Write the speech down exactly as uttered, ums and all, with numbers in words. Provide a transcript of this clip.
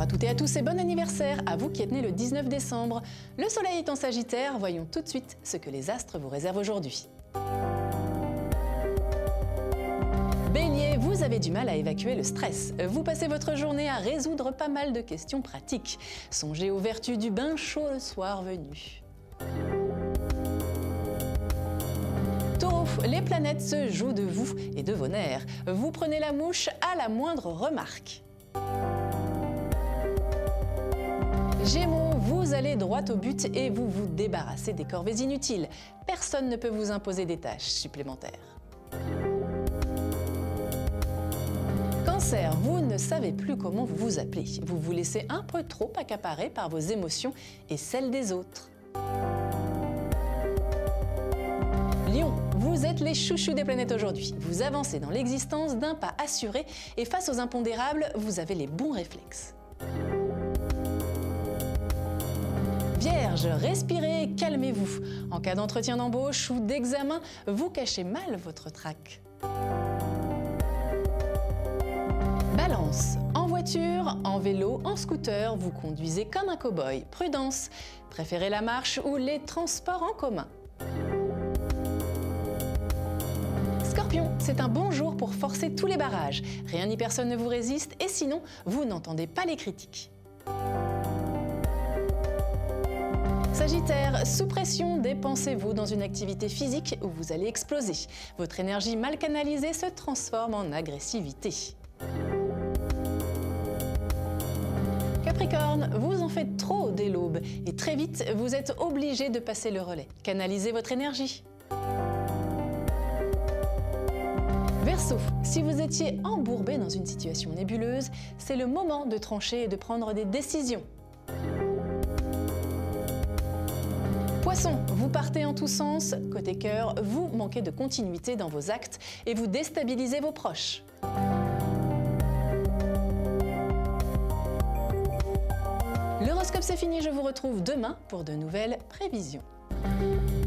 toutes et à tous et bon anniversaire à vous qui êtes nés le dix-neuf décembre. Le soleil est en Sagittaire, voyons tout de suite ce que les astres vous réservent aujourd'hui. Bélier, vous avez du mal à évacuer le stress. Vous passez votre journée à résoudre pas mal de questions pratiques. Songez aux vertus du bain chaud le soir venu. Taureau, les planètes se jouent de vous et de vos nerfs. Vous prenez la mouche à la moindre remarque. Gémeaux, vous allez droit au but et vous vous débarrassez des corvées inutiles. Personne ne peut vous imposer des tâches supplémentaires. Cancer, vous ne savez plus comment vous vous appelez. Vous vous laissez un peu trop accaparer par vos émotions et celles des autres. Lion, vous êtes les chouchous des planètes aujourd'hui. Vous avancez dans l'existence d'un pas assuré et face aux impondérables, vous avez les bons réflexes. Vierge, respirez et calmez-vous. En cas d'entretien d'embauche ou d'examen, vous cachez mal votre trac. Balance, en voiture, en vélo, en scooter, vous conduisez comme un cow-boy. Prudence, préférez la marche ou les transports en commun. Scorpion, c'est un bon jour pour forcer tous les barrages. Rien ni personne ne vous résiste et sinon, vous n'entendez pas les critiques. Sagittaire, sous pression, dépensez-vous dans une activité physique où vous allez exploser. Votre énergie mal canalisée se transforme en agressivité. Capricorne, vous en faites trop dès l'aube et très vite, vous êtes obligé de passer le relais. Canalisez votre énergie. Verseau, si vous étiez embourbé dans une situation nébuleuse, c'est le moment de trancher et de prendre des décisions. Poisson, vous partez en tous sens. Côté cœur, vous manquez de continuité dans vos actes et vous déstabilisez vos proches. L'horoscope c'est fini, je vous retrouve demain pour de nouvelles prévisions.